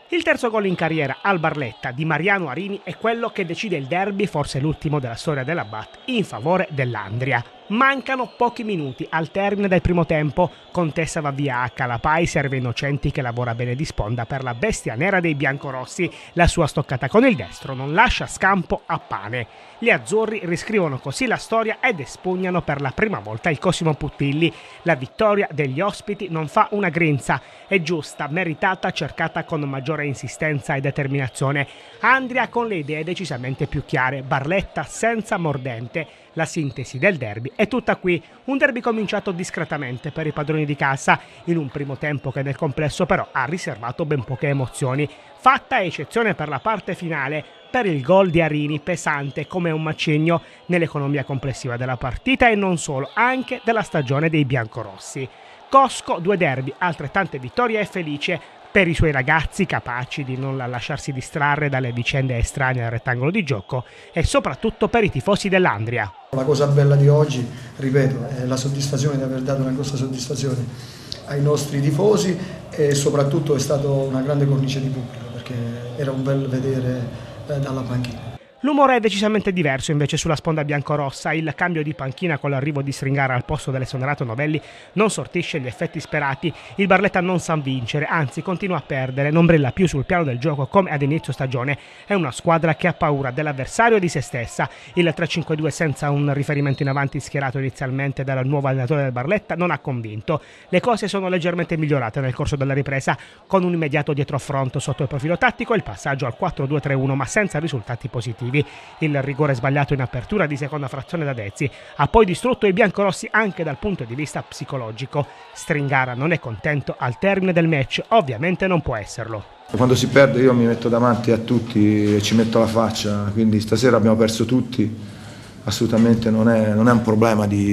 Il terzo gol in carriera al Barletta di Mariano Arini è quello che decide il derby, forse l'ultimo della storia della BAT, in favore dell'Andria. Mancano pochi minuti al termine del primo tempo. Contessa va via a Calapai, serve Innocenti che lavora bene di sponda per la bestia nera dei biancorossi. La sua stoccata con il destro non lascia scampo a pane. Gli azzurri riscrivono così la storia ed espugnano per la prima volta il Cosimo Puttilli. La vittoria degli ospiti non fa una grinza, è giusta, meritata, cercata con maggiore insistenza e determinazione. Andria con le idee decisamente più chiare, Barletta senza mordente. La sintesi del derby è tutta qui, un derby cominciato discretamente per i padroni di casa, in un primo tempo che nel complesso però ha riservato ben poche emozioni, fatta eccezione per la parte finale, per il gol di Arini, pesante come un macigno nell'economia complessiva della partita e non solo, anche della stagione dei biancorossi. Cosco, 2 derby, altrettante vittorie e felice per i suoi ragazzi capaci di non lasciarsi distrarre dalle vicende estranee al rettangolo di gioco e soprattutto per i tifosi dell'Andria. La cosa bella di oggi, ripeto, è la soddisfazione di aver dato una grossa soddisfazione ai nostri tifosi e soprattutto è stata una grande cornice di pubblico perché era un bel vedere dalla panchina. L'umore è decisamente diverso invece sulla sponda biancorossa. Il cambio di panchina con l'arrivo di Stringara al posto dell'esonerato Novelli non sortisce gli effetti sperati. Il Barletta non sa vincere, anzi continua a perdere, non brilla più sul piano del gioco come ad inizio stagione. È una squadra che ha paura dell'avversario e di se stessa. Il 3-5-2 senza un riferimento in avanti schierato inizialmente dal nuovo allenatore del Barletta non ha convinto. Le cose sono leggermente migliorate nel corso della ripresa, con un immediato dietrofront sotto il profilo tattico e il passaggio al 4-2-3-1 ma senza risultati positivi. Il rigore sbagliato in apertura di seconda frazione da Dezzi ha poi distrutto i biancorossi anche dal punto di vista psicologico. Stringara non è contento al termine del match, ovviamente non può esserlo. Quando si perde io mi metto davanti a tutti e ci metto la faccia, quindi stasera abbiamo perso tutti, assolutamente non è un problema di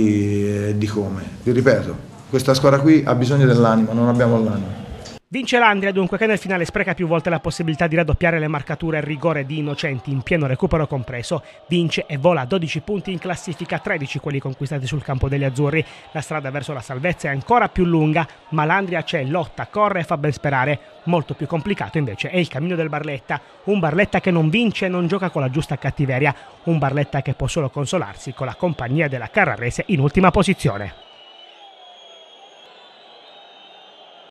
chi e di come. Vi ripeto, questa squadra qui ha bisogno dell'anima, non abbiamo l'anima. Vince l'Andria dunque, che nel finale spreca più volte la possibilità di raddoppiare le marcature e rigore di Innocenti in pieno recupero compreso. Vince e vola a 12 punti in classifica, 13 quelli conquistati sul campo degli azzurri. La strada verso la salvezza è ancora più lunga, ma l'Andria c'è, lotta, corre e fa ben sperare. Molto più complicato invece è il cammino del Barletta, un Barletta che non vince e non gioca con la giusta cattiveria, un Barletta che può solo consolarsi con la compagnia della Carrarese in ultima posizione.